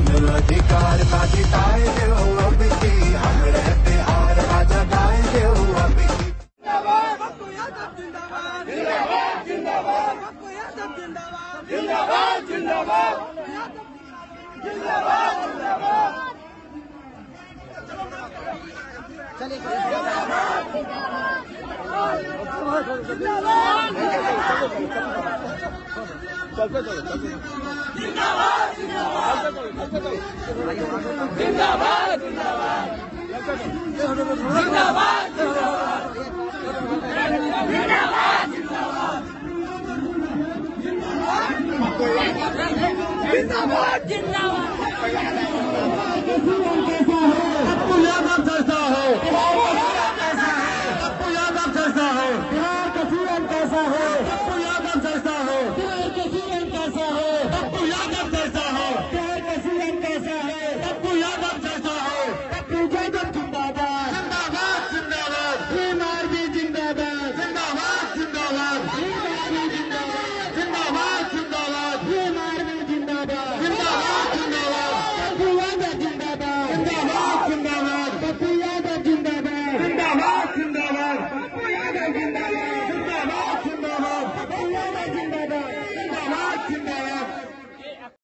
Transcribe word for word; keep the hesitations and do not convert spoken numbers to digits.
जन अधिकार का जिताए हो अब की, हम रहते हार का जगाए हो अब की। जिंदाबाद जिंदाबाद जिंदाबाद जिंदाबाद जिंदाबाद जिंदाबाद जिंदाबाद। चलिए चलते चलो चलते जिंदाबाद जिंदाबाद जिंदाबाद जिंदाबाद जिंदाबाद जिंदाबाद जिंदाबाद। आपको यादव कैसा हो, आपको यादव कैसा हो, बिहार का सीएम कैसा हो, आपको यादव कैसा हो, बिहार का सीएम कैसा हो, आपको यादव कैसा हो, बिहार का सीएम कैसा है, आपको यादव कैसा हो, आपको यादव जिंदाबाद जिंदाबाद जिंदाबाद, भीम आर्मी जिंदाबाद जिंदाबाद जिंदाबाद, भीम आर्मी जिंदाबाद जिंदाबाद जिंदाबाद, भीम आर्मी जिंदाबाद।